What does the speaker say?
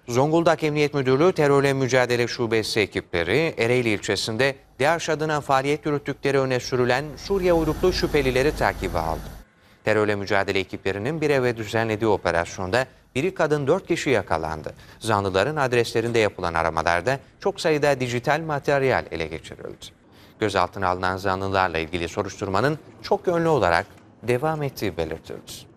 Zonguldak Emniyet Müdürlüğü Terörle Mücadele Şubesi ekipleri Ereğli ilçesinde DAEŞ adına faaliyet yürüttükleri öne sürülen Suriye uyruklu şüphelileri takibe aldı. Terörle mücadele ekiplerinin bir eve düzenlediği operasyonda biri kadın 4 kişi yakalandı. Zanlıların adreslerinde yapılan aramalarda çok sayıda dijital materyal ele geçirildi. Gözaltına alınan zanlılarla ilgili soruşturmanın çok yönlü olarak devam ettiği belirtildi.